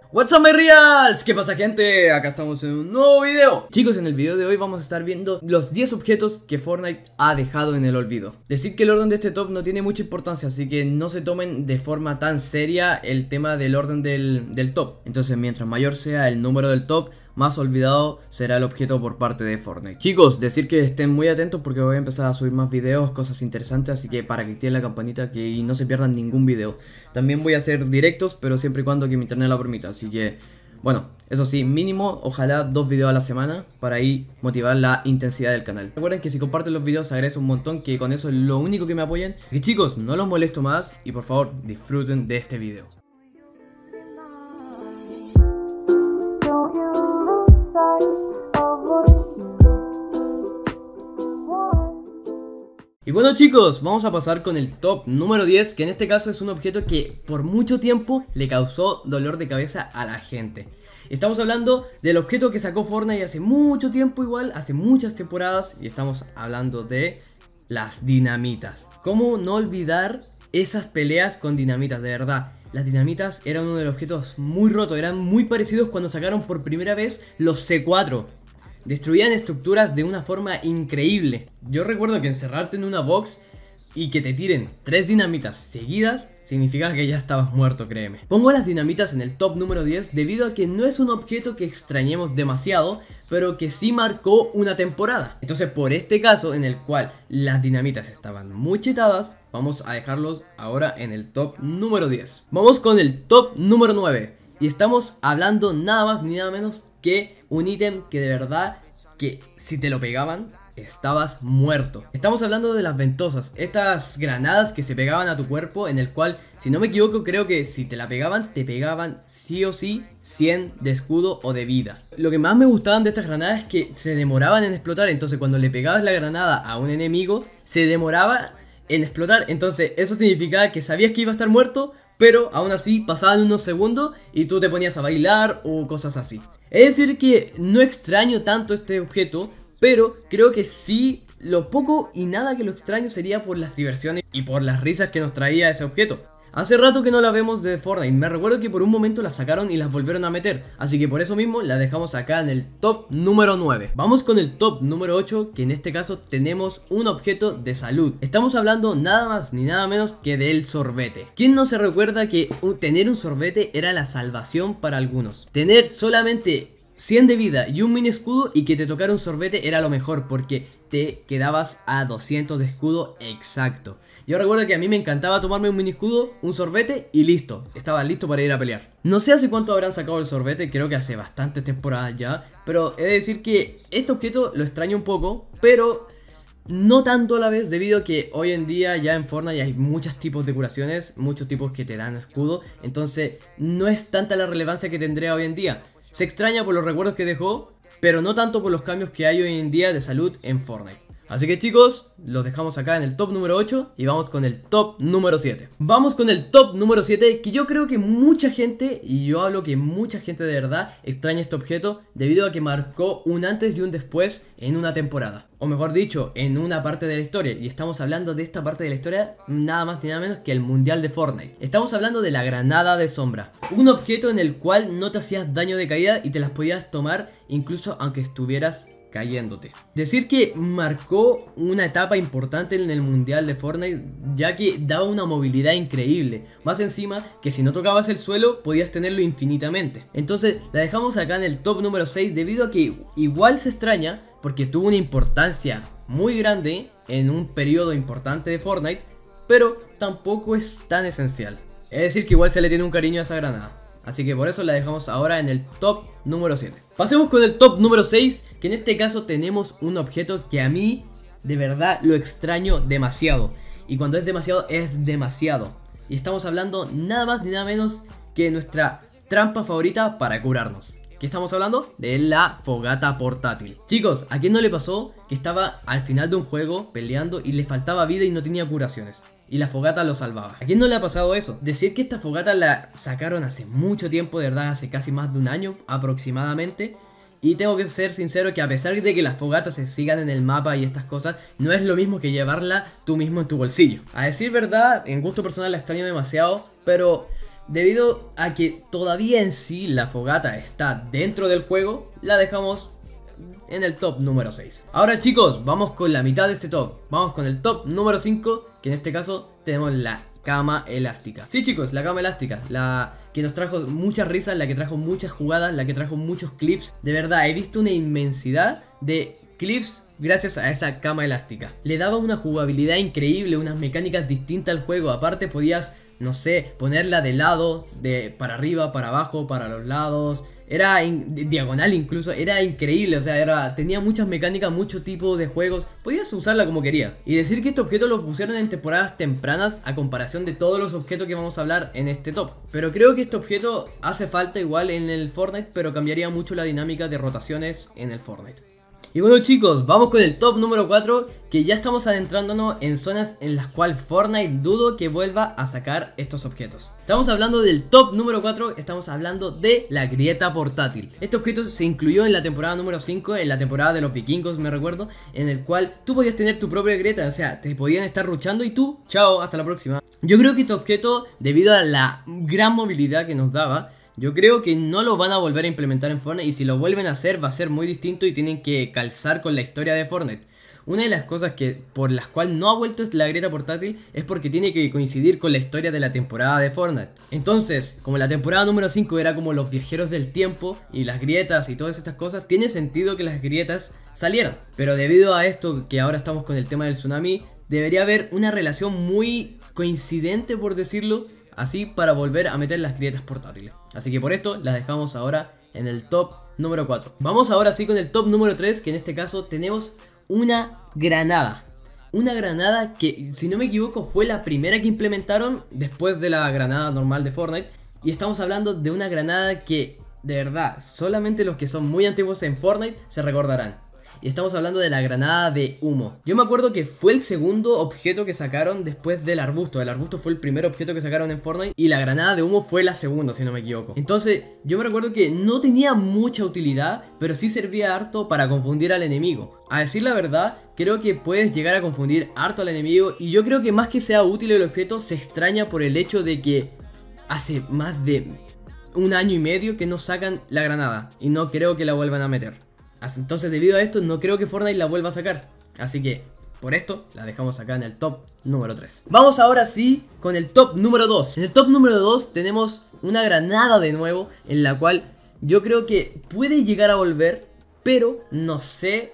What's up, my reals? ¿Qué pasa, gente? Acá estamos en un nuevo video. Chicos, en el video de hoy vamos a estar viendo los 10 objetos que Fortnite ha dejado en el olvido. Decir que el orden de este top no tiene mucha importancia, así que no se tomen de forma tan seria el tema del orden del top. Entonces, mientras mayor sea el número del top, más olvidado será el objeto por parte de Fortnite. Chicos, decir que estén muy atentos porque voy a empezar a subir más videos, cosas interesantes, así que para que activen la campanita y no se pierdan ningún video. También voy a hacer directos, pero siempre y cuando que mi internet lo permita, así que bueno, eso sí, mínimo, ojalá 2 videos a la semana para ahí motivar la intensidad del canal. Recuerden que si comparten los videos agradezco un montón, que con eso es lo único que me apoyan. Y chicos, no los molesto más y por favor disfruten de este video. Y bueno, chicos, vamos a pasar con el top número 10, que en este caso es un objeto que por mucho tiempo le causó dolor de cabeza a la gente. Estamos hablando del objeto que sacó Fortnite hace mucho tiempo, igual, hace muchas temporadas, y estamos hablando de las dinamitas. ¿Cómo no olvidar esas peleas con dinamitas? De verdad, las dinamitas eran uno de los objetos muy rotos, eran muy parecidos cuando sacaron por primera vez los C4. Destruían estructuras de una forma increíble. Yo recuerdo que encerrarte en una box y que te tiren 3 dinamitas seguidas significa que ya estabas muerto, créeme. Pongo las dinamitas en el top número 10 debido a que no es un objeto que extrañemos demasiado, pero que sí marcó una temporada. Entonces, por este caso en el cual las dinamitas estaban muy chetadas, vamos a dejarlos ahora en el top número 10. Vamos con el top número 9. Y estamos hablando nada más ni nada menos que un ítem que de verdad, que si te lo pegaban, estabas muerto. Estamos hablando de las ventosas, estas granadas que se pegaban a tu cuerpo, en el cual, si no me equivoco, creo que si te la pegaban, te pegaban sí o sí 100 de escudo o de vida. Lo que más me gustaban de estas granadas es que se demoraban en explotar, entonces cuando le pegabas la granada a un enemigo, se demoraba en explotar, entonces eso significaba que sabías que iba a estar muerto, pero aún así pasaban unos segundos y tú te ponías a bailar o cosas así. Es decir que no extraño tanto este objeto, pero creo que sí, lo poco y nada que lo extraño sería por las diversiones y por las risas que nos traía ese objeto. Hace rato que no la vemos de Fortnite, me recuerdo que por un momento la sacaron y las volvieron a meter, así que por eso mismo la dejamos acá en el top número 9. Vamos con el top número 8, que en este caso tenemos un objeto de salud. Estamos hablando nada más ni nada menos que del sorbete. ¿Quién no se recuerda que tener un sorbete era la salvación para algunos? Tener solamente 100 de vida y un mini escudo y que te tocara un sorbete era lo mejor, porque te quedabas a 200 de escudo exacto. Yo recuerdo que a mí me encantaba tomarme un mini escudo, un sorbete y listo, estaba listo para ir a pelear. No sé hace cuánto habrán sacado el sorbete, creo que hace bastantes temporadas ya, pero he de decir que este objeto lo extraño un poco, pero no tanto a la vez, debido a que hoy en día ya en Fortnite hay muchos tipos de curaciones, muchos tipos que te dan escudo, entonces no es tanta la relevancia que tendría hoy en día. Se extraña por los recuerdos que dejó, pero no tanto por los cambios que hay hoy en día de salud en Fortnite. Así que chicos, los dejamos acá en el top número 8 y vamos con el top número 7. Vamos con el top número 7, que yo creo que mucha gente, y yo hablo que mucha gente de verdad, extraña este objeto debido a que marcó un antes y un después en una temporada. O mejor dicho, en una parte de la historia. Y estamos hablando de esta parte de la historia nada más ni nada menos que el mundial de Fortnite. Estamos hablando de la granada de sombra. Un objeto en el cual no te hacías daño de caída y te las podías tomar incluso aunque estuvieras cayéndote. Decir que marcó una etapa importante en el mundial de Fortnite, ya que daba una movilidad increíble. Más encima que si no tocabas el suelo podías tenerlo infinitamente. Entonces la dejamos acá en el top número 6 debido a que igual se extraña porque tuvo una importancia muy grande en un periodo importante de Fortnite, pero tampoco es tan esencial. Es decir que igual se le tiene un cariño a esa granada. Así que por eso la dejamos ahora en el top número 7. Pasemos con el top número 6, que en este caso tenemos un objeto que a mí de verdad lo extraño demasiado. Y cuando es demasiado, es demasiado. Y estamos hablando nada más ni nada menos que nuestra trampa favorita para curarnos. ¿Qué estamos hablando? De la fogata portátil. Chicos, ¿a quién no le pasó que estaba al final de un juego peleando y le faltaba vida y no tenía curaciones? Y la fogata lo salvaba. ¿A quién no le ha pasado eso? Decir que esta fogata la sacaron hace mucho tiempo, de verdad, hace casi más de un año aproximadamente. Y tengo que ser sincero que a pesar de que las fogatas se sigan en el mapa y estas cosas, no es lo mismo que llevarla tú mismo en tu bolsillo. A decir verdad, en gusto personal la extraño demasiado, pero debido a que todavía en sí la fogata está dentro del juego, la dejamos en el top número 6. Ahora chicos, vamos con la mitad de este top. Vamos con el top número 5, que en este caso tenemos la cama elástica. Sí chicos, la cama elástica, la que nos trajo muchas risas, la que trajo muchas jugadas, la que trajo muchos clips. De verdad, he visto una inmensidad de clips gracias a esa cama elástica. Le daba una jugabilidad increíble, unas mecánicas distintas al juego. Aparte podías, no sé, ponerla de lado, para arriba, para abajo, para los lados. Era diagonal incluso, era increíble, o sea, tenía muchas mecánicas, mucho tipo de juegos. Podías usarla como querías. Y decir que este objeto lo pusieron en temporadas tempranas a comparación de todos los objetos que vamos a hablar en este top. Pero creo que este objeto hace falta igual en el Fortnite, pero cambiaría mucho la dinámica de rotaciones en el Fortnite. Y bueno chicos, vamos con el top número 4, que ya estamos adentrándonos en zonas en las cuales Fortnite dudo que vuelva a sacar estos objetos. Estamos hablando del top número 4, estamos hablando de la grieta portátil. Este objeto se incluyó en la temporada número 5, en la temporada de los vikingos me recuerdo, en el cual tú podías tener tu propia grieta, o sea, te podían estar rushando y tú, chao, hasta la próxima. Yo creo que este objeto, debido a la gran movilidad que nos daba, yo creo que no lo van a volver a implementar en Fortnite, y si lo vuelven a hacer va a ser muy distinto y tienen que calzar con la historia de Fortnite. Una de las cosas por las cuales no ha vuelto la grieta portátil es porque tiene que coincidir con la historia de la temporada de Fortnite. Entonces, como la temporada número 5 era como los viajeros del tiempo y las grietas y todas estas cosas, tiene sentido que las grietas salieran. Pero debido a esto que ahora estamos con el tema del tsunami, debería haber una relación muy coincidente, por decirlo así, para volver a meter las grietas portátiles. Así que por esto las dejamos ahora en el top número 4. Vamos ahora sí con el top número 3, que en este caso tenemos una granada. Una granada que, si no me equivoco, fue la primera que implementaron después de la granada normal de Fortnite. Y estamos hablando de una granada que, de verdad, solamente los que son muy antiguos en Fortnite se recordarán. Y estamos hablando de la granada de humo. Yo me acuerdo que fue el segundo objeto que sacaron después del arbusto. El arbusto fue el primer objeto que sacaron en Fortnite y la granada de humo fue la segunda, si no me equivoco. Entonces yo me recuerdo que no tenía mucha utilidad, pero sí servía harto para confundir al enemigo. A decir la verdad, creo que puedes llegar a confundir harto al enemigo. Y yo creo que más que sea útil el objeto, se extraña por el hecho de que hace más de un año y medio que no sacan la granada, y no creo que la vuelvan a meter. Entonces debido a esto no creo que Fortnite la vuelva a sacar. Así que por esto la dejamos acá en el top número 3. Vamos ahora sí con el top número 2. En el top número 2 tenemos una granada de nuevo, en la cual yo creo que puede llegar a volver, pero no sé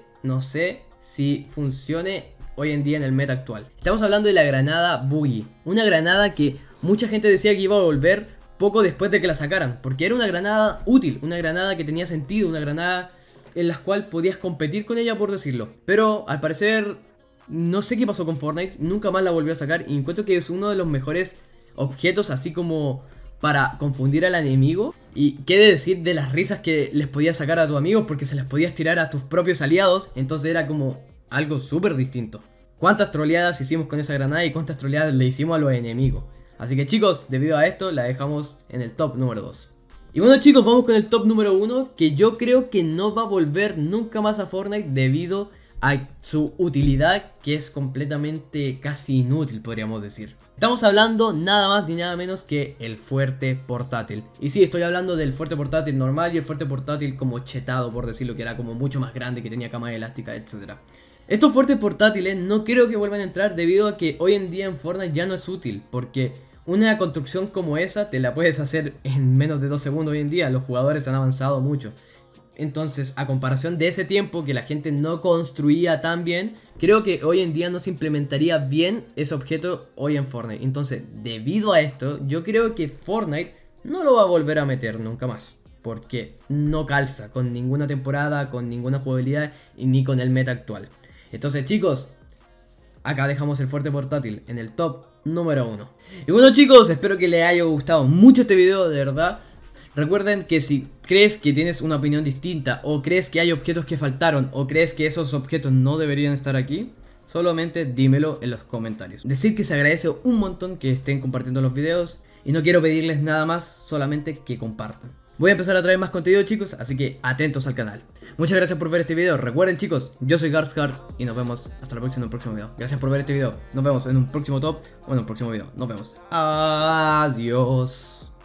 si funcione hoy en día en el meta actual. Estamos hablando de la granada Boogie. Una granada que mucha gente decía que iba a volver poco después de que la sacaran, porque era una granada útil, una granada que tenía sentido, una granada en las cuales podías competir con ella, por decirlo. Pero al parecer no sé qué pasó con Fortnite, nunca más la volvió a sacar. Y encuentro que es uno de los mejores objetos así como para confundir al enemigo. Y qué de decir de las risas que les podías sacar a tus amigos, porque se las podías tirar a tus propios aliados. Entonces era como algo súper distinto. Cuántas troleadas hicimos con esa granada y cuántas troleadas le hicimos a los enemigos. Así que chicos, debido a esto la dejamos en el top número 2. Y bueno chicos, vamos con el top número 1, que yo creo que no va a volver nunca más a Fortnite debido a su utilidad, que es completamente casi inútil, podríamos decir. Estamos hablando nada más ni nada menos que el fuerte portátil. Y sí, estoy hablando del fuerte portátil normal y el fuerte portátil como chetado, por decirlo, que era como mucho más grande, que tenía cama elástica, etc. Estos fuertes portátiles no creo que vuelvan a entrar debido a que hoy en día en Fortnite ya no es útil, porque una construcción como esa te la puedes hacer en menos de 2 segundos hoy en día. Los jugadores han avanzado mucho. Entonces, a comparación de ese tiempo que la gente no construía tan bien, creo que hoy en día no se implementaría bien ese objeto hoy en Fortnite. Entonces, debido a esto, yo creo que Fortnite no lo va a volver a meter nunca más, porque no calza con ninguna temporada, con ninguna jugabilidad y ni con el meta actual. Entonces chicos, acá dejamos el fuerte portátil en el top número 1. Y bueno chicos, espero que les haya gustado mucho este video, de verdad. Recuerden que si crees que tienes una opinión distinta, o crees que hay objetos que faltaron, o crees que esos objetos no deberían estar aquí, solamente dímelo en los comentarios. Decir que se agradece un montón que estén compartiendo los videos, y no quiero pedirles nada más, solamente que compartan. Voy a empezar a traer más contenido chicos, así que atentos al canal. Muchas gracias por ver este video. Recuerden chicos, yo soy Garzhard y nos vemos hasta la próxima en un próximo video. Gracias por ver este video. Nos vemos en un próximo top o en un próximo video. Nos vemos. Adiós.